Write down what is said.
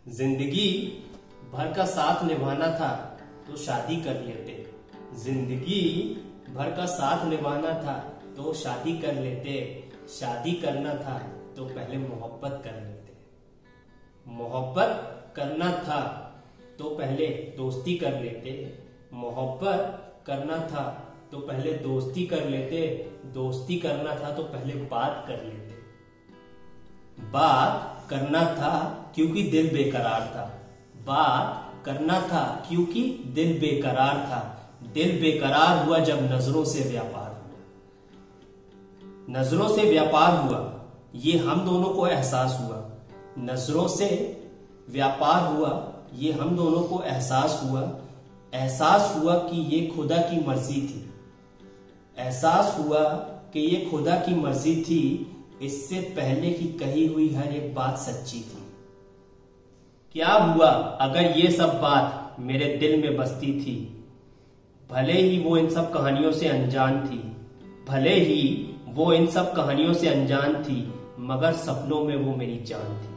जिंदगी भर का साथ निभाना था तो शादी कर लेते। जिंदगी भर का साथ निभाना था तो शादी कर लेते। शादी करना था तो पहले मोहब्बत कर लेते। मोहब्बत करना था तो पहले दोस्ती कर लेते। मोहब्बत करना था तो पहले दोस्ती कर लेते। दोस्ती करना था तो पहले बात कर लेते। बात करना था क्योंकि दिल बेकरार था। बात करना था क्योंकि दिल बेकरार था। दिल बेकरार हुआ जब नजरों से व्यापार हुआ। नजरों से व्यापार हुआ ये हम दोनों को एहसास हुआ। नजरों से व्यापार हुआ ये हम दोनों को एहसास हुआ। एहसास हुआ कि ये खुदा की मर्जी थी। एहसास हुआ कि ये खुदा की मर्जी थी। इससे पहले की कही हुई हर एक बात सच्ची थी। क्या हुआ अगर ये सब बात मेरे दिल में बसती थी। भले ही वो इन सब कहानियों से अनजान थी। भले ही वो इन सब कहानियों से अनजान थी, मगर सपनों में वो मेरी जान थी।